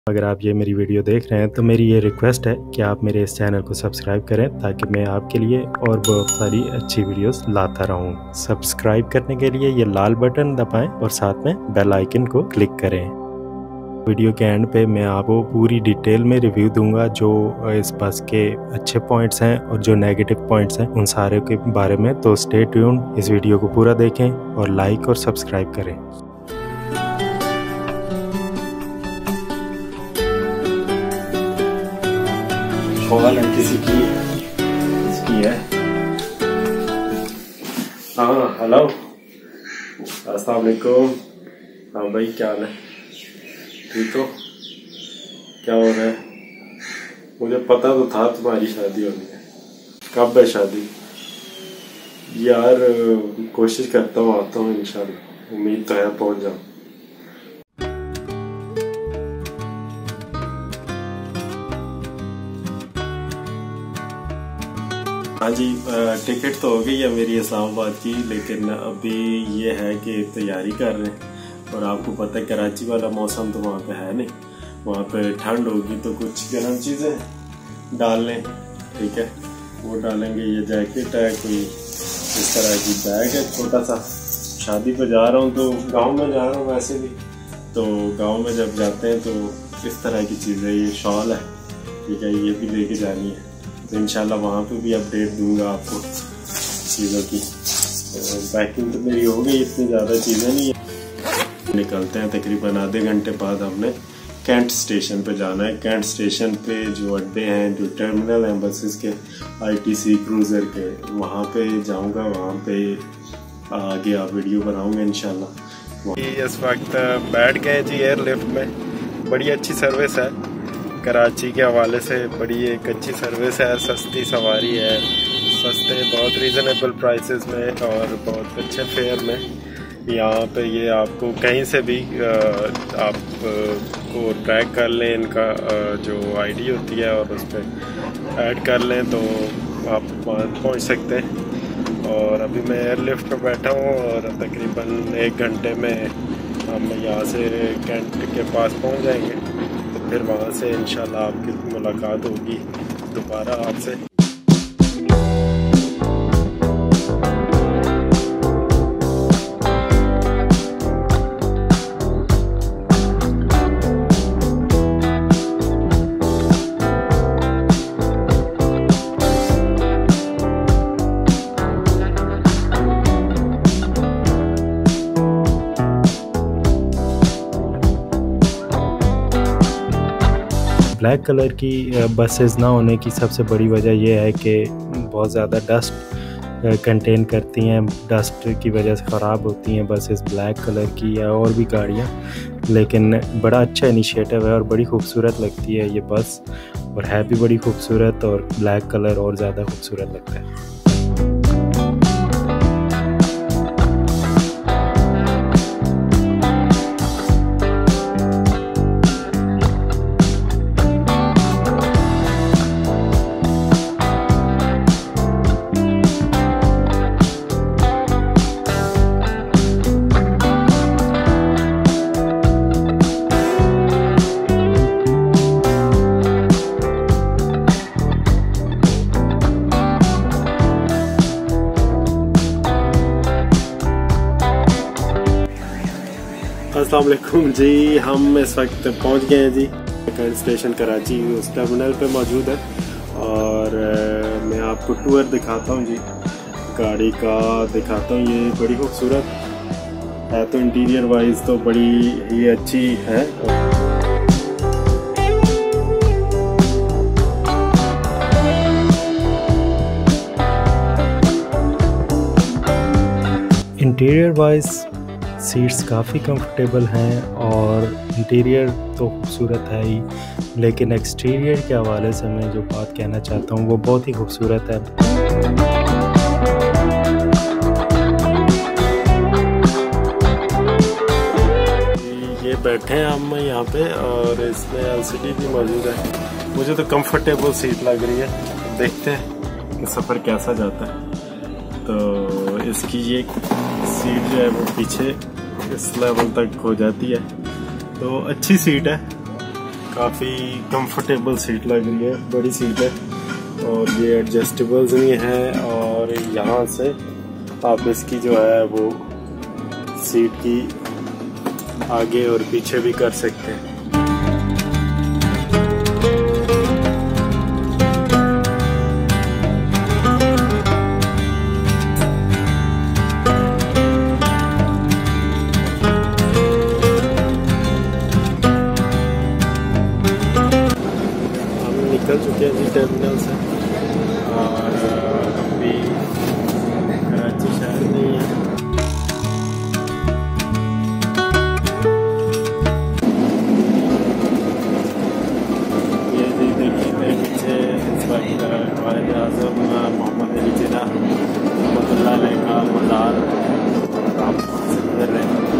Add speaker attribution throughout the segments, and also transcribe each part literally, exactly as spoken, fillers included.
Speaker 1: अगर आप ये मेरी वीडियो देख रहे हैं तो मेरी ये रिक्वेस्ट है कि आप मेरे इस चैनल को सब्सक्राइब करें ताकि मैं आपके लिए और बहुत सारी अच्छी वीडियोस लाता रहूं। सब्सक्राइब करने के लिए ये लाल बटन दबाएं और साथ में बेल आइकन को क्लिक करें। वीडियो के एंड पे मैं आपको पूरी डिटेल में रिव्यू दूंगा जो इस बस के अच्छे पॉइंट्स हैं और जो नेगेटिव पॉइंट्स हैं उन सारे के बारे में। तो स्टे ट्यून्ड, इस वीडियो को पूरा देखें और लाइक और सब्सक्राइब करें। कॉल है किसी की इसकी है। हाँ हेलो, अस्सलाम वालेकुम। हाँ भाई, क्या हाल है? ठीक हो? क्या हो रहा है? मुझे पता तो था तुम्हारी शादी होनी है। कब है शादी? यार कोशिश करता हूँ, आता हूँ इंशाल्लाह। उम्मीद तो है पहुँच जाऊँ। हाँ जी, टिकट तो हो गई है मेरी इस्लामाबाद की, लेकिन अभी ये है कि तैयारी कर रहे हैं। और आपको पता है कराची वाला मौसम तो वहाँ पे है नहीं, वहाँ पे ठंड होगी तो कुछ गर्म चीज़ें डाल लें। ठीक है, वो डालेंगे। ये जैकेट है, कोई इस तरह की बैग है छोटा सा। शादी पे जा रहा हूँ तो गाँव में जा रहा हूँ वैसे भी, तो गाँव में जब जाते हैं तो इस तरह की चीज़ें, ये शॉल है, ठीक है, ये भी लेके जानी है। तो इंशाल्लाह वहाँ पे भी अपडेट दूंगा आपको चीज़ों की। पैकिंग तो मेरी हो गई, इतनी ज़्यादा चीज़ें नहीं है। निकलते हैं तकरीबन आधे घंटे बाद। हमने कैंट स्टेशन पे जाना है। कैंट स्टेशन पे जो अड्डे हैं, जो टर्मिनल हैं बसेस के, आईटीसी क्रूज़र के, वहाँ पे जाऊँगा। वहाँ पे आगे आप वीडियो बनाऊँगा इंशाल्लाह। इस वक्त बैठ गए जी एयरलिफ्ट में। बड़ी अच्छी सर्विस है कराची के हवाले से, बड़ी एक अच्छी सर्विस है। सस्ती सवारी है, सस्ते बहुत रीज़नेबल प्राइसेस में और बहुत अच्छे फेयर में। यहाँ पे ये आपको कहीं से भी आप को ट्रैक कर लें, इनका जो आईडी होती है और उस पर ऐड कर लें तो आप वहाँ पहुँच सकते हैं। और अभी मैं एयरलिफ्ट पर बैठा हूँ और तकरीबन एक घंटे में हम यहाँ से कैंट के पास पहुँच जाएंगे। फिर वहाँ से इंशाल्लाह आपकी मुलाकात होगी दोबारा आपसे। ब्लैक कलर की बसेस ना होने की सबसे बड़ी वजह यह है कि बहुत ज़्यादा डस्ट कंटेन करती हैं। डस्ट की वजह से ख़राब होती हैं बसेस ब्लैक कलर की या और भी गाड़ियाँ। लेकिन बड़ा अच्छा इनिशिएटिव है और बड़ी खूबसूरत लगती है ये बस, और है भी बड़ी खूबसूरत, और ब्लैक कलर और ज़्यादा खूबसूरत लगता है। अस्सलाम वालेकुम जी, हम इस वक्त पहुंच गए हैं जी कैंट स्टेशन कराची। उस टर्मिनल पे मौजूद है और मैं आपको टूर दिखाता हूं जी, गाड़ी का दिखाता हूं। ये बड़ी खूबसूरत है, तो इंटीरियर वाइज तो बड़ी ही अच्छी है। इंटीरियर वाइज सीट्स काफ़ी कंफर्टेबल हैं और इंटीरियर तो खूबसूरत है ही, लेकिन एक्सटीरियर के हवाले से मैं जो बात कहना चाहता हूँ वो बहुत ही खूबसूरत है। ये बैठे हैं हम यहाँ पे और इसमें एलसीडी भी मौजूद है। मुझे तो कंफर्टेबल सीट लग रही है। देखते हैं कि सफ़र कैसा जाता है। तो इसकी ये सीट जो है वो पीछे इस लेवल तक हो जाती है, तो अच्छी सीट है। काफ़ी कंफर्टेबल सीट लग रही है, बड़ी सीट है और ये एडजस्टेबल्स भी हैं और यहाँ से आप इसकी जो है वो सीट की आगे और पीछे भी कर सकते हैं। निकल चुके हैं जी टर्मिनल से और अभी कराची शहर नहीं है। ये देखिए मेरे पीछे वालिद आज़म मोहम्मद अली जिन्ना रहमतुल्लाह अलैह का मज़ार आप से गुजर रहे हैं।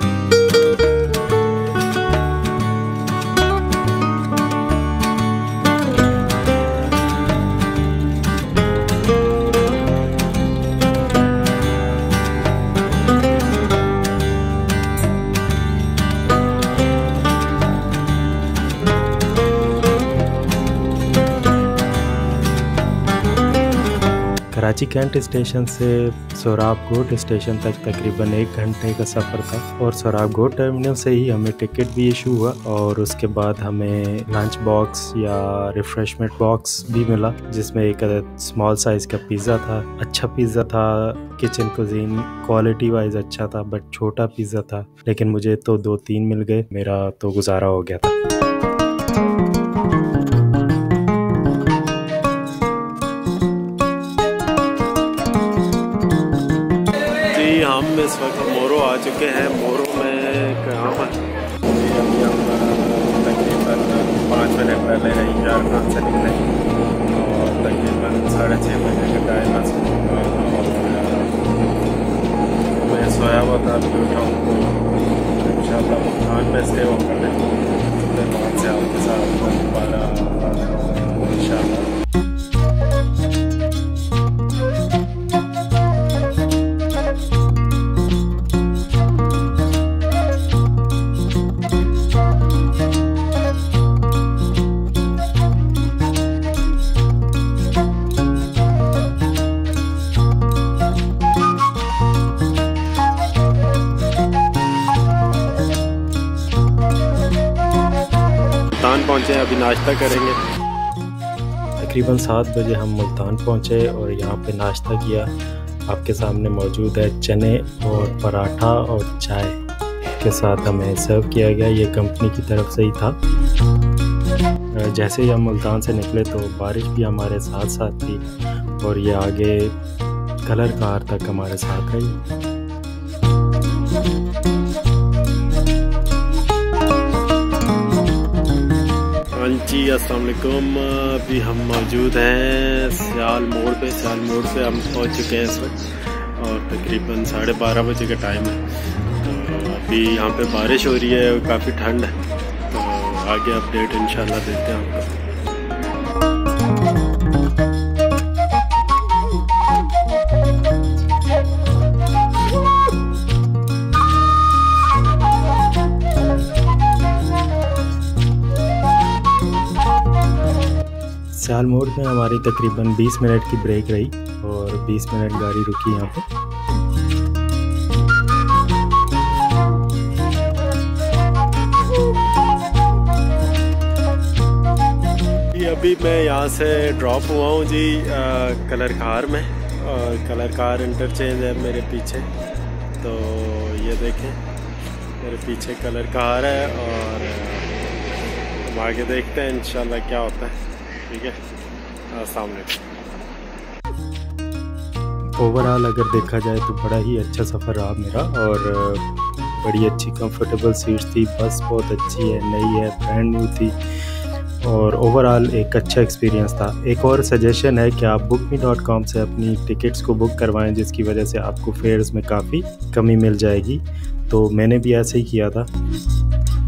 Speaker 2: कराची कैंट स्टेशन से सोराब गोट स्टेशन तक तकरीबन एक घंटे का सफ़र था और सोराब गोट टर्मिनल से ही हमें टिकट भी इशू हुआ और उसके बाद हमें लंच बॉक्स या रिफ़्रेशमेंट बॉक्स भी मिला जिसमें एक स्मॉल साइज़ का पिज़्ज़ा था। अच्छा पिज़्ज़ा था, किचन कुजीन क्वालिटी वाइज अच्छा था, बट छोटा पिज़्ज़ा था, लेकिन मुझे तो दो तीन मिल गए, मेरा तो गुजारा हो गया था।
Speaker 1: हम इस वक्त मोरो आ चुके हैं। मोरो में कहाँ पर अभी हम तकरीबन पाँच मिनट पहले नहीं झारखंड से निकले और तकरीबन साढ़े छः बजे का टाइम है और मैं सोया हुआ था, अभी उठाऊँ तो इंशाल्लाह मुल्तान में स्टे होकर फिर वहाँ से आपके साथ दोबारा इंशाल्लाह। मुल्तान पहुँचे, अभी नाश्ता करेंगे।
Speaker 2: तकरीबन सात बजे हम मुल्तान पहुँचे और यहाँ पे नाश्ता किया। आपके सामने मौजूद है चने और पराठा और चाय के साथ हमें सर्व किया गया। ये कंपनी की तरफ से ही था। जैसे ही हम मुल्तान से निकले तो बारिश भी हमारे साथ साथ थी और ये आगे कलर कार तक हमारे साथ रही।
Speaker 1: जी अस्सलाम वालेकुम। अभी हम मौजूद हैं सियाल मोड़ पे। सियाल मोड़ पे हम पहुंच चुके हैं इस वक्त और तकरीबन साढ़े बारह बजे का टाइम है। तो अभी यहाँ पे बारिश हो रही है और काफ़ी ठंड है, तो आगे अपडेट इंशाल्लाह देते हैं आपको।
Speaker 2: सियाल मोड़ में हमारी तकरीबन बीस मिनट की ब्रेक रही और बीस मिनट गाड़ी रुकी यहाँ पे।
Speaker 1: अभी मैं यहाँ से ड्रॉप हुआ हूँ जी आ, कलर कार में और कलर कार इंटरचेंज है मेरे पीछे। तो ये देखें मेरे पीछे कलर कार है और हम आगे देखते हैं इंशाल्लाह क्या होता है। ठीक है, सामने
Speaker 2: ओवरऑल अगर देखा जाए तो बड़ा ही अच्छा सफ़र रहा मेरा और बड़ी अच्छी कंफर्टेबल सीट्स थी। बस बहुत अच्छी है, नई है, ब्रांड न्यू थी और ओवरऑल एक अच्छा एक्सपीरियंस था। एक और सजेशन है कि आप बुक मी डॉट कॉम से अपनी टिकट्स को बुक करवाएं, जिसकी वजह से आपको फेयर्स में काफ़ी कमी मिल जाएगी। तो मैंने भी ऐसे ही किया था।